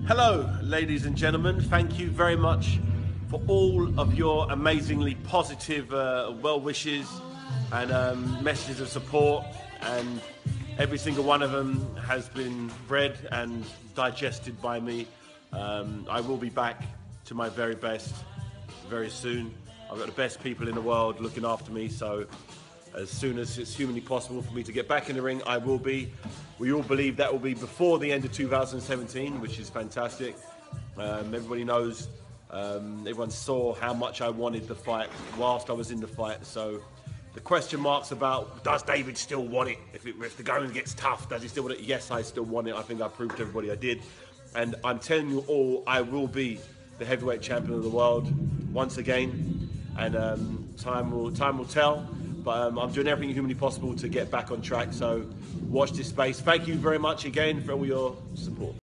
Hello, ladies and gentlemen. Thank you very much for all of your amazingly positive well wishes and messages of support, and every single one of them has been read and digested by me. I will be back to my very best very soon. I've got the best people in the world looking after me, so as soon as it's humanly possible for me to get back in the ring, I will be. We all believe that will be before the end of 2017, which is fantastic. Everybody knows, everyone saw how much I wanted the fight whilst I was in the fight. So the question marks about, does David still want it? If the going gets tough, does he still want it? Yes, I still want it. I think I proved to everybody I did. And I'm telling you all, I will be the heavyweight champion of the world once again. And time will tell. But I'm doing everything humanly possible to get back on track. So watch this space. Thank you very much again for all your support.